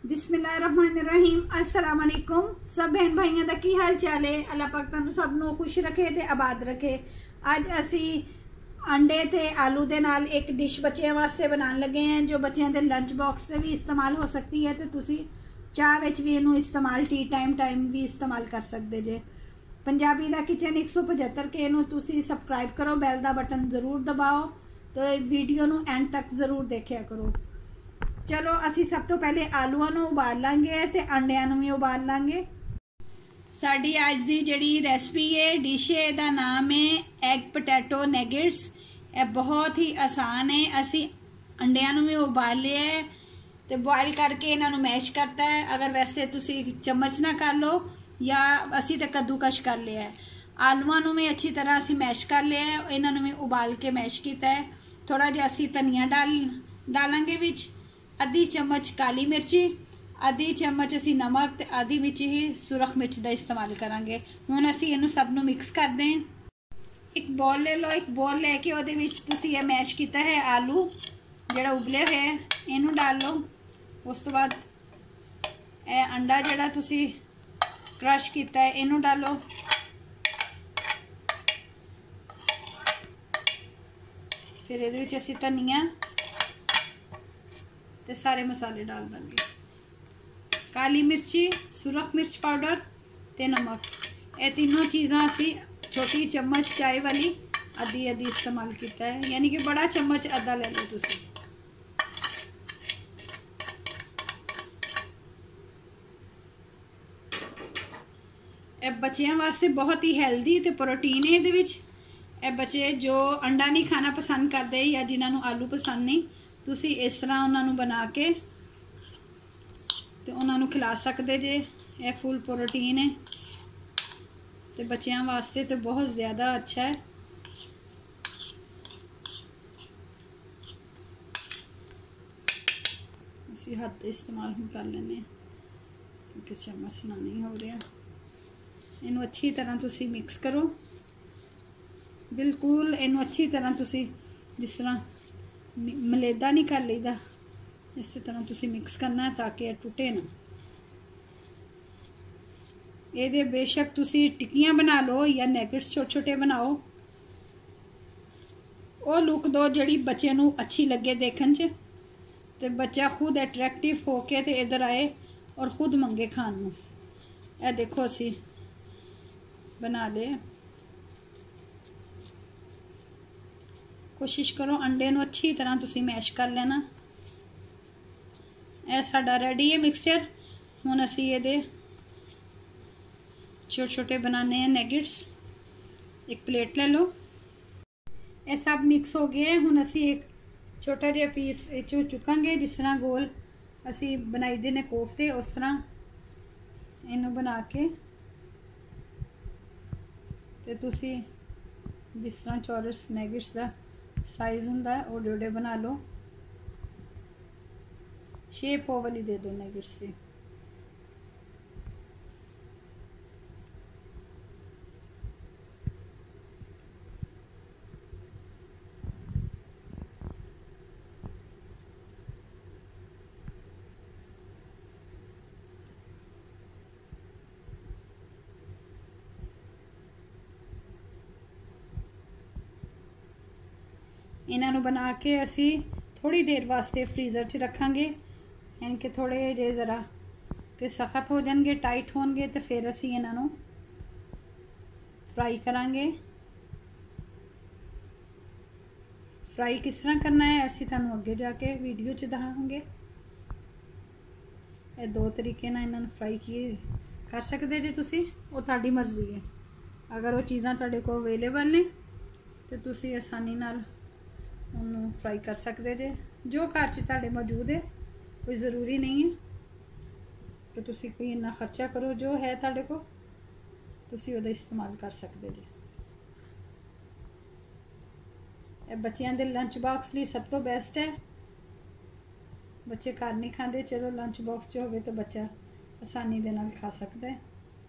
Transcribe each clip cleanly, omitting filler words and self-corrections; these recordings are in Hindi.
बिस्मिल्लाहिर्रहमानिर्रहीम। अस्सलाम वालेकुम सब बहन भाइयों का की हाल चाल है। अल्लाह पाक तुहानू सब नू खुश रखे ते आबाद रखे। अज असी अंडे ते आलू दे नाल एक डिश बच्चों वास्ते बनाने लगे हैं जो बच्चों के लंच बॉक्स से भी इस्तेमाल हो सकती है। तो तुसी चाह विच भी इनू इस्तेमाल टी टाइम भी इस्तेमाल कर सकते जे। पंजाबी दा किचन 175 के नू तुसी सबसक्राइब करो, बैल दा बटन ज़रूर दबाओ तो वीडियो नू एंड तक ज़रूर देखा करो। चलो असी सब तो पहले आलूआं नू उबाल लांगे ते अंडियां नू भी उबाल लांगे। साडी अज दी जिहड़ी रेसिपी है डिश है इहदा नाम है एग पोटैटो नैगेट्स। यह बहुत ही आसान है। असी अंडियां नू भी उबाल लिया है ते बॉयल करके इन्हां नू मैश करता है। अगर वैसे तुसी चम्मच ना कर लो या असी तो कद्दूकश कर लिया है। आलूआं नू भी अच्छी तरह असी मैश कर लिया है, इन्हां नू भी उबाल के मैश किया है। थोड़ा जिहा असी धनिया डालांगे विच, आधी चम्मच काली मिर्ची, आधी चम्मच असी नमक ते आधी विच ही सुरख मिर्च का इस्तेमाल करांगे। हुण असी इनू सब नू मिक्स कर दें। एक बॉल ले लो, एक बॉल लैके उहदे विच तुसी ये मैश किया है आलू जिहड़ा उबले हुए है इनू डाल लो। उस तो बाद ए अंडा जिहड़ा तुसी क्रश किया है इनू डालो। फिर इहदे विच असी धनिया ते सारे मसाले डाल देंगे। काली मिर्ची, सुरख मिर्च पाउडर ते नमक, ये तीनों चीज़ां असी छोटी चम्मच चाय वाली आधी आधी इस्तेमाल किया है, यानी कि बड़ा चम्मच आधा ले लो तुसी। ये बच्चों वास्ते बहुत ही हेल्दी ते प्रोटीन है। ये बच्चे जो अंडा नहीं खाना पसंद करते या जिन्होंने आलू पसंद नहीं, तुसी इस तरह उन्होंने बना के तो उन्होंने खिला सकते जे। यह फुल प्रोटीन है तो बच्चों वास्ते तो बहुत ज़्यादा अच्छा है। इसी हाथ इस्तेमाल हम कर लेने क्योंकि चम्मच ना नहीं हो रहा। इनू अच्छी तरह तुसी मिक्स करो, बिल्कुल इनू अच्छी तरह तुसी जिस तरह मलेदा नहीं कर लीदा इस तरह तुसी मिक्स करना है ताकि यह टुटे ना। ये बेशक तुसी टिक्कियां बना लो या नैगेट्स छोटे छोटे बनाओ, वो लुक दो जड़ी बच्चे नू अच्छी लगे देखने च ते बच्चा खुद अट्रैक्टिव होके ते इधर आए और खुद मंगे खान नू। यह देखो असी बना ले। कोशिश करो अंडे नू अच्छी तरह तुसी मैश कर लेना। यह साडा रेडी है मिक्सचर। हुण असी ये छोटे छोटे बनाने हैं नैगेट्स। एक प्लेट ले लो। यह सब मिक्स हो गया है। हुण असी एक छोटा जिहा पीस चुकांगे जिस तरह गोल असी बनाई दे ने कोफ्ते, उस तरह इनू बना के ते तुसी जिस तरह चौरस नैगेट्स का साइज हुंदा है ओडे ओडे बना लो। शेप ओ वाली दे दो नैगेट्स से। इन्हों बना के असी थोड़ी देर वास्ते फ्रीज़र च रखांगे, यानी कि थोड़े जे ज़रा कि सख्त हो जाएंगे, टाइट होंगे तो फिर असी इन्हों फ्राई करांगे। फ्राई किस तरह करना है असी तुहानू अगे जाके वीडियो च दिखाएंगे। ये दो तरीके ना इन्होंने फ्राई किए कर सकते जे तुसी, वो तुहाडी मर्जी है। अगर वो चीज़ां तुहाडे कोल अवेलेबल ने तो तुसी आसानी नाल उन्होंने फ्राई कर सकते जे। जो घर च तुहाडे मौजूद है, कोई ज़रूरी नहीं है कि तुसी कोई इन्ना खर्चा करो। जो है तुहाडे को तुसी उहदा इस्तेमाल कर सकते जे। यह बच्चों के लंच बॉक्स लिए सब तो बेस्ट है। बच्चे घर नहीं खाते, चलो लंच बॉक्स च होवे तो बच्चा आसानी दे नाल खा सकता है।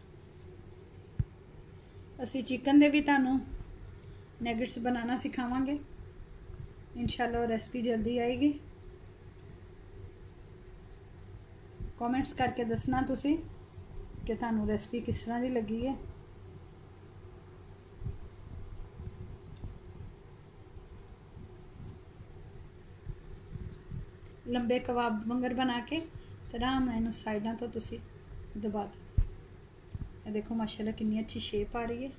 असी चिकन दे भी तुहानू नैगेट्स बनाना सिखावांगे इंशाल्लाह। रेसिपी जल्दी आएगी। कमेंट्स करके दसना तुसी कि थानू रेसिपी किस तरह की लगी है। लंबे कबाब वंगर बना के आराम नाल इनू साइडों तो तुसी दबा दो। ये देखो माशाल्लाह कितनी अच्छी शेप आ रही है।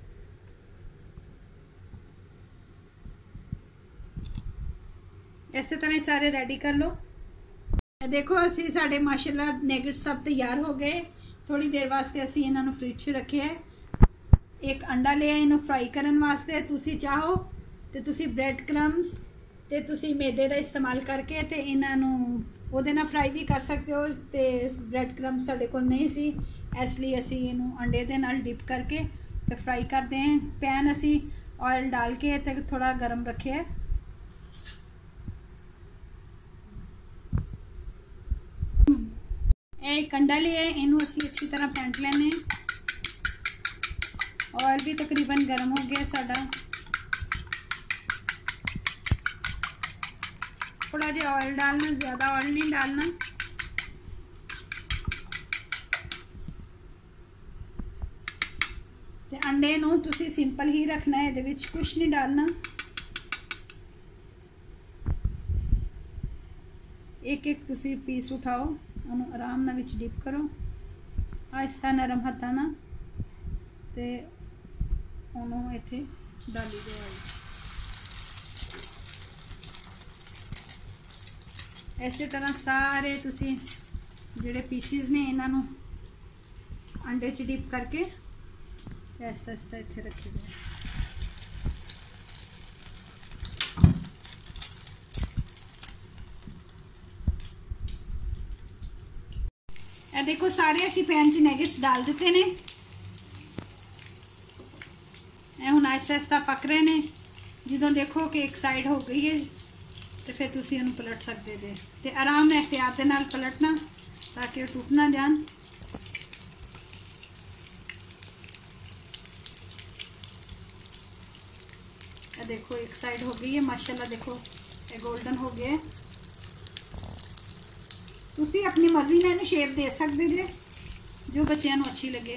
इस तरह सारे रेडी कर लो। देखो असी साढ़े माशाल्लाह नैगेट सब तैयार हो गए। थोड़ी देर वास्ते असी इन्होंने फ्रिज रखे है। एक अंडा लिया इन्हों फ्राई करने वास्ते। तुसी चाहो तो तुसी ब्रेड क्रम्स ते तुसी मैदे का इस्तेमाल करके ते इन्हों ਉਹਦੇ ਨਾਲ फ्राई भी कर सकते हो। तो ब्रेड क्रम्स साढ़े कोल नहीं सी, इसलिए असी इनू अंडे दे नाल डिप करके तो फ्राई करते हैं। पैन असी ऑयल डाल के ते थोड़ा गर्म रखे है। एक अंडा लिया इनू असी अच्छी तरह फेंट लेने। ऑयल भी तकरीबन गर्म हो गया साडा। थोड़ा जिहा ऑयल डालना, ज़्यादा ऑयल नहीं डालना। ते अंडे नू तुसी सिंपल ही रखना है, इहदे विच कुछ नहीं डालना। एक एक तुसी पीस उठाओ, उन्होंने आराम नाल विच डिप करो आहिस्ता नरम हत्थां नाल ते उन्होंने इत्थे डाली दो। इस तरह सारे तुसी जिहड़े पीसीज ने इन्हों अंडे च डिप करके ऐसा ऐसा इत्थे रखी दो। देखो सारे असी पैन च नैगेट्स डाल दिते ने। हुण आहिस्ता आहिस्ता पक रहे ने। जो देखो कि एक साइड हो गई है तो फिर तुसी इन्हूं पलट सकते थे। तो आराम नाल एहतियात दे नाल पलटना ताकि वो टूट ना जान। देखो एक साइड हो गई है माशाल्लाह। देखो ये गोल्डन हो गया। तुसी अपनी मर्जी ने इन्हूं शेप दे सकते थे जो बच्चों को अच्छी लगे।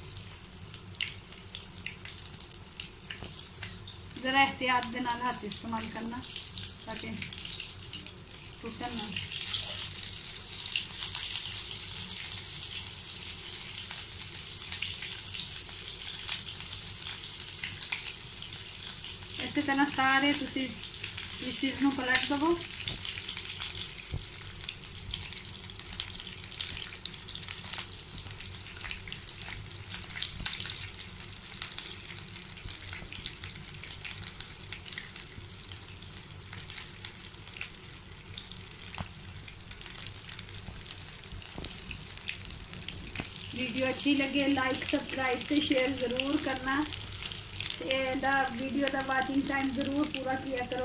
जरा एहतियात दे नाल हाथ इस्तेमाल करना ताकि टूटन ना। इस तरह सारे तुसी पीसीज नूं पलट दवो। वीडियो अच्छी लगे लाइक सब्सक्राइब तो शेयर ज़रूर करना। वीडियो का वाचिंग टाइम ज़रूर पूरा किया करो।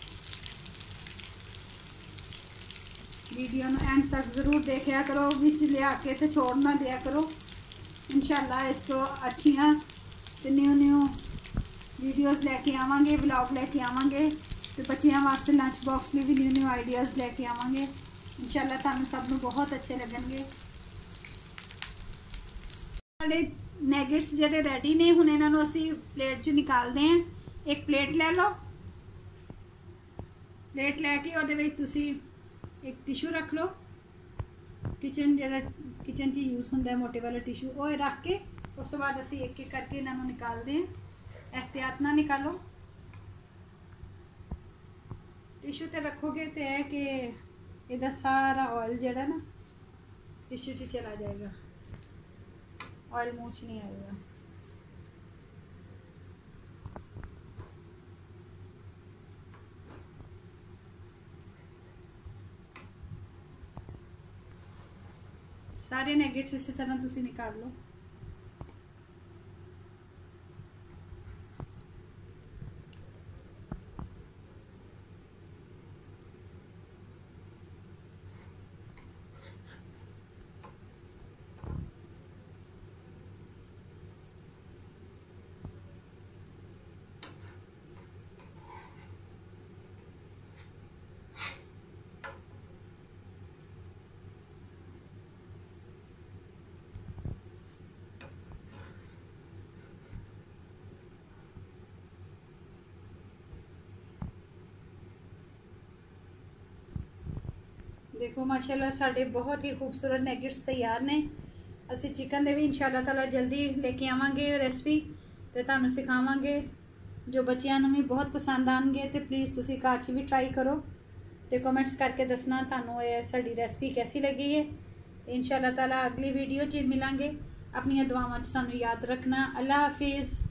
वीडियो एंड तक ज़रूर देखा करो, विच लिया के तो छोड़ ना दिया करो। इंशाल्लाह इस तो अच्छियाँ तो न्यू वीडियोज़ लेके आवांगे, व्लॉग लेके आवांगे। तो बच्चियां वास्ते लंच बॉक्स में भी न्यू आइडियाज़ लेके आवांगे। इंशाल्लाह तुहानू सबनू बहुत अच्छे लगेंगे। नैगेट्स जेडे रेडी ने हुण इन्हों असी प्लेट च निकालते हैं। एक प्लेट ले लो। प्लेट लैके उहदे विच तुसी एक टिशू रख लो। किचन जेड़ा किचन च यूज़ होंदा है मोटे वाला टिशू, वो रख के उस तो बाद असी एक एक करके इन्हों निकालते हैं। एहतियात ना निकालो। टिशू ते रखोगे तो है कि इहदा सारा ऑयल जेड़ा ना टिशू च चला जाएगा, ऑयल मुँह च नहीं आएगा। सारे नैगेट्स इसी तरह तुसी निकाल लो। देखो माशाल्लाह साढ़े बहुत ही खूबसूरत नैगेट्स तैयार ने। ਅਸੀਂ चिकन ਦੇ भी इंशाल्लाह ताला जल्दी लेके आवांगे रेसिपी ਤੇ ਤੁਹਾਨੂੰ ਸਿਖਾਵਾਂਗੇ जो बच्चों ਨੂੰ भी बहुत पसंद आएंगे। तो प्लीज़ तुसी घर च भी ट्राई करो तो कमेंट्स करके दसना ਤੁਹਾਨੂੰ ਇਹ ਸਾਡੀ रेसिपी कैसी लगी है। इंशाल्लाह ताला अगली वीडियो च मिलांगे। अपनी दुआवां च सानू याद रखना। अल्लाह हाफिज़।